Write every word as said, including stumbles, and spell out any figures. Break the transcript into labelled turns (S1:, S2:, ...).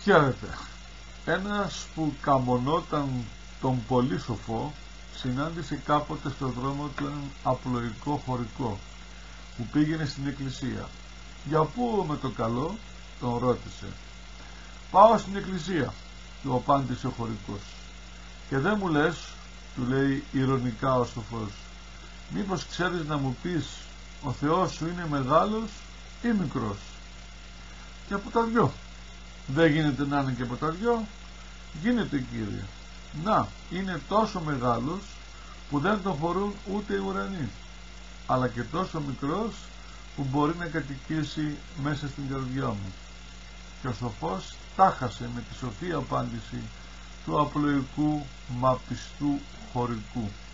S1: Χαίρετε. Ένας που καμονόταν τον πολύ σοφό συνάντησε κάποτε στον δρόμο του έναν απλοϊκό χωρικό που πήγαινε στην εκκλησία. «Για πού με το καλό?» τον ρώτησε. «Πάω στην εκκλησία», του απάντησε ο χωρικός. «Και δεν μου λες», του λέει ειρωνικά ο σοφός, «μήπως ξέρεις να μου πεις ο Θεός σου είναι μεγάλος ή μικρός?» «Και από τα δυο». «Δεν γίνεται να είναι και από τα δυο?» «Γίνεται, κύριε. Να, είναι τόσο μεγάλος που δεν τον φορούν ούτε οι ουρανοί, αλλά και τόσο μικρός που μπορεί να κατοικήσει μέσα στην καρδιά μου». Και ο σοφός τάχασε με τη σοφή απάντηση του απλοϊκού μα πιστού χωρικού.